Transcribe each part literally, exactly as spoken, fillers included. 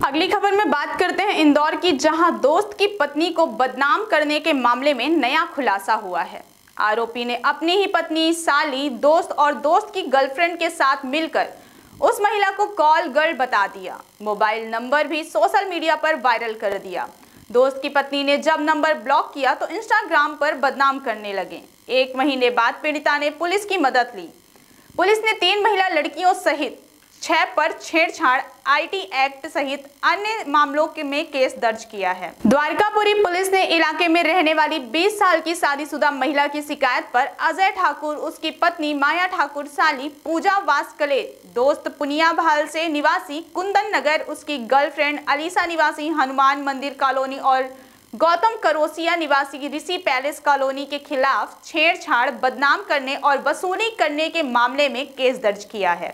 अगली खबर में बात करते हैं इंदौर की, जहां दोस्त की पत्नी को बदनाम करने के मामले में नया खुलासा हुआ है। आरोपी ने अपनी ही पत्नी, साली, दोस्त और दोस्त की गर्लफ्रेंड के साथ मिलकर उस महिला को कॉल गर्ल बता दिया। मोबाइल नंबर भी सोशल मीडिया पर वायरल कर दिया। दोस्त की पत्नी ने जब नंबर ब्लॉक किया तो इंस्टाग्राम पर बदनाम करने लगे। एक महीने बाद पीड़िता ने पुलिस की मदद ली। पुलिस ने तीन महिला लड़कियों सहित छह पर छेड़छाड़, आईटी एक्ट सहित अन्य मामलों के में केस दर्ज किया है। द्वारकापुरी पुलिस ने इलाके में रहने वाली बीस साल की शादीशुदा महिला की शिकायत पर अजय ठाकुर, उसकी पत्नी माया ठाकुर, साली पूजा वास्कले, दोस्त पुनिया भाल से निवासी कुंदन नगर, उसकी गर्लफ्रेंड अलीसा निवासी हनुमान मंदिर कॉलोनी और गौतम करोसिया निवासी ऋषि पैलेस कॉलोनी के खिलाफ छेड़छाड़, बदनाम करने और वसूली करने के मामले में केस दर्ज किया है।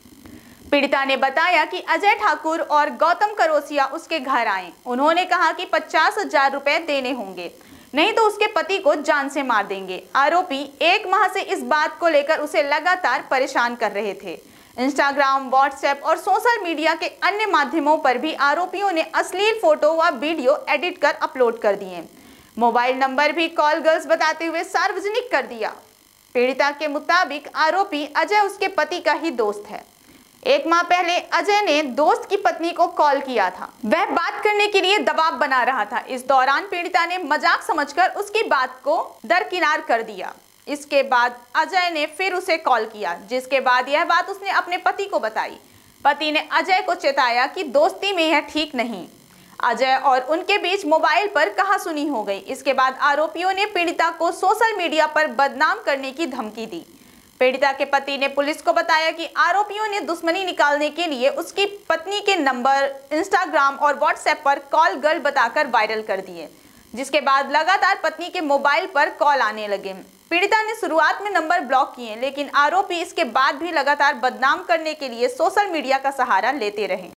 पीड़िता ने बताया कि अजय ठाकुर और गौतम करोसिया उसके घर आए। उन्होंने कहा कि पचास हजार रुपए देने होंगे, नहीं तो उसके पति को जान से मार देंगे। आरोपी एक माह से इस बात को लेकर उसे लगातार परेशान कर रहे थे। इंस्टाग्राम, व्हाट्सएप और सोशल मीडिया के अन्य माध्यमों पर भी आरोपियों ने अश्लील फोटो व वीडियो एडिट कर अपलोड कर दिए। मोबाइल नंबर भी कॉल गर्ल्स बताते हुए सार्वजनिक कर दिया। पीड़िता के मुताबिक आरोपी अजय उसके पति का ही दोस्त है। एक माह पहले अजय ने दोस्त की पत्नी को कॉल किया था। वह बात करने के लिए दबाव बना रहा था। इस दौरान पीड़िता ने मजाक समझकर उसकी बात को दरकिनार कर दिया। इसके बाद अजय ने फिर उसे कॉल किया, जिसके बाद यह बात उसने अपने पति को बताई। पति ने अजय को चेताया कि दोस्ती में यह ठीक नहीं। अजय और उनके बीच मोबाइल पर कहासुनी हो गई। इसके बाद आरोपियों ने पीड़िता को सोशल मीडिया पर बदनाम करने की धमकी दी। पीड़िता के पति ने पुलिस को बताया कि आरोपियों ने दुश्मनी निकालने के लिए उसकी पत्नी के नंबर इंस्टाग्राम और व्हाट्सएप पर कॉल गर्ल बताकर वायरल कर दिए, जिसके बाद लगातार पत्नी के मोबाइल पर कॉल आने लगे। पीड़िता ने शुरुआत में नंबर ब्लॉक किए, लेकिन आरोपी इसके बाद भी लगातार बदनाम करने के लिए सोशल मीडिया का सहारा लेते रहे।